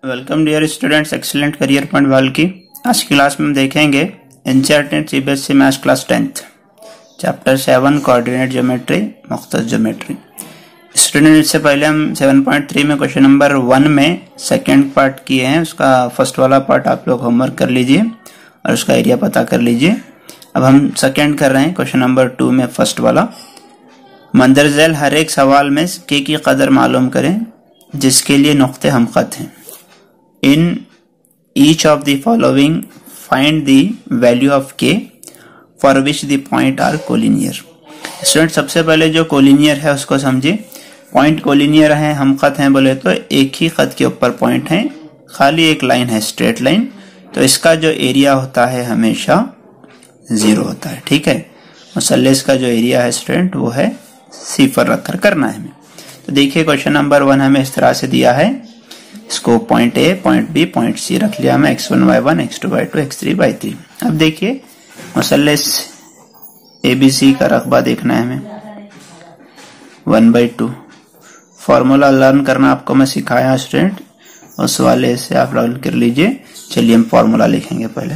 Welcome dear students, excellent career point वाल की आज की क्लास में हम देखेंगे NCERT CBSE maths class 10th चैप्टर 7 कोऑर्डिनेट ज्योमेट्री मुख्तस ज्योमेट्री। स्टूडेंट इससे पहले हम 7.3 में क्वेश्चन नंबर 1 में सेकंड पार्ट किए हैं। उसका फर्स्ट वाला पार्ट आप लोग होमवर्क कर लीजिए और उसका एरिया पता कर लीजिए। अब हम सेकंड कर रहे हैं क्वेश्चन नंबर 2 में फर्स्ट वाला। मंदरजैल हर एक सवाल में के की कदर मालूम करें जिसके लिए नुक्ते हमखत हैं। In each of the following, find the value of k for which the point are collinear। Student सबसे पहले जो कोलिनियर है उसको समझिए। पॉइंट कोलिनियर है, हमखत हैं बोले तो एक ही खत के ऊपर पॉइंट है, खाली एक लाइन है स्ट्रेट लाइन, तो इसका जो एरिया होता है हमेशा 0 होता है। ठीक है, मुसल्लस का जो एरिया है स्टूडेंट वो है सिफर रखकर करना है हमें। तो देखिए क्वेश्चन नंबर 1 हमें इस तरह से दिया है। इसको point A, point B, point C रख लिया हमें, x1 y1 x2 y2 x3 y3। अब देखिए मुसल्लस ABC का रकबा देखना है हमें 1/2। फॉर्मूला लर्न करना आपको मैं सिखाया स्टूडेंट, उस वाले से आप लर्न कर लीजिए। चलिए हम फॉर्मूला लिखेंगे पहले।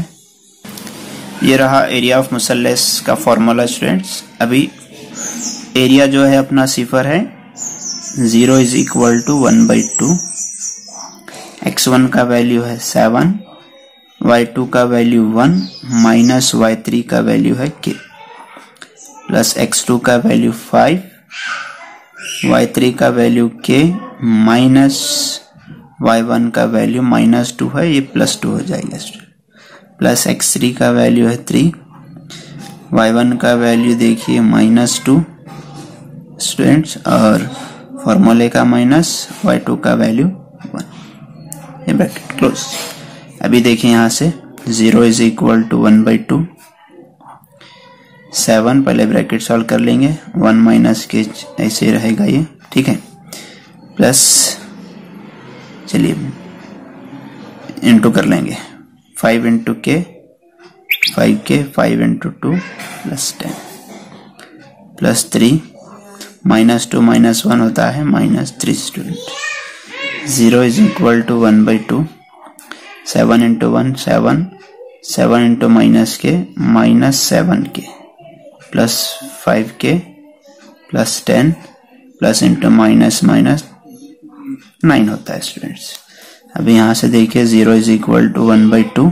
ये रहा एरिया ऑफ मुसल्लस का फॉर्मूला स्टूडेंट्स। अभी एरिया जो है अपना सिफर है, 0 इज इक्वल टू 1/2। x1 का वैल्यू है 7, y2 का वैल्यू 1 माइनस y3 का वैल्यू है k, प्लस x2 का वैल्यू 5, y3 का वैल्यू k माइनस y1 का वैल्यू -2 है, ये +2 हो जाएगा। प्लस x3 का वैल्यू है 3, y1 का वैल्यू देखिए -2 स्टूडेंट्स, और फॉर्मूले का माइनस y2 का वैल्यू 1, ये ब्रैकेट क्लोज। अभी देखिए यहाँ से 0 इज इक्वल टू 1/2, 7 पहले ब्रैकेट सॉल्व कर लेंगे, 1 माइनस के ऐसे रहेगा ये। ठीक है, प्लस चलिए इंटू कर लेंगे, 5 इंटू के 5k, 5 इंटू 2 प्लस 10 प्लस 3, -2 - 1 होता है -3 student. 0 is equal to 1/2, 7 into 1 7, 7 into minus k -7k plus 5k plus 10 plus into minus 9 होता है स्टूडेंट्स। अभी यहां से देखिए 0 इज इक्वल टू 1/2।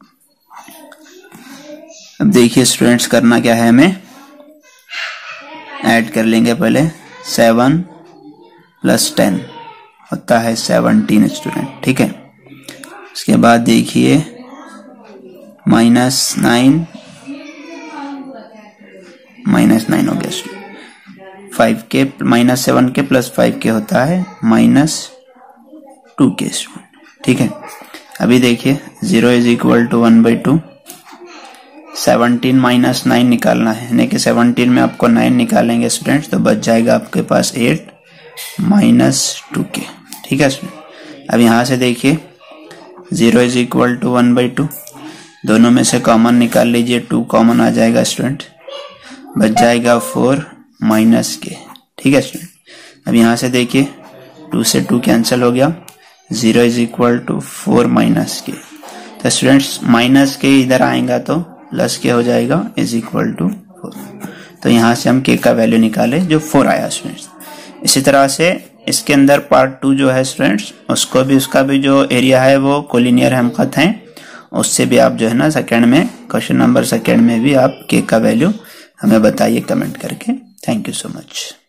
अब देखिए स्टूडेंट्स करना क्या है, हमें ऐड कर लेंगे पहले। 7 प्लस 10 होता है 17 स्टूडेंट। ठीक है, उसके बाद देखिए -9 हो गया student. 5k -7k plus 5k होता है -2k स्टूडेंट। ठीक है, अभी देखिए 0 इज इक्वल टू 1/2, 17 माइनस 9 निकालना है, यानी कि 17 में आपको 9 निकालेंगे स्टूडेंट्स तो बच जाएगा आपके पास 8 -2k। ठीक है स्टूडेंट, अब यहां से देखिए 0 इज इक्वल टू 1/2, दोनों में से कॉमन निकाल लीजिए, 2 कॉमन आ जाएगा स्टूडेंट, बच जाएगा 4 -k। ठीक है स्टूडेंट, अब यहां से देखिए 2 से 2 कैंसिल हो गया, 0 इज इक्वल टू 4 -k। तो स्टूडेंट्स माइनस के इधर आएगा तो प्लस के हो जाएगा, इज इक्वल टू 4। तो यहां से हम k का वैल्यू निकाले जो 4 आया स्टूडेंट्स। इसी तरह से इसके अंदर पार्ट 2 जो है स्टूडेंट्स, उसका भी जो एरिया है वो कोलिनियर हमखत है, उससे भी आप जो है ना सेकंड में, क्वेश्चन नंबर 2 में भी आप k का वैल्यू हमें बताइए कमेंट करके। Thank you so much.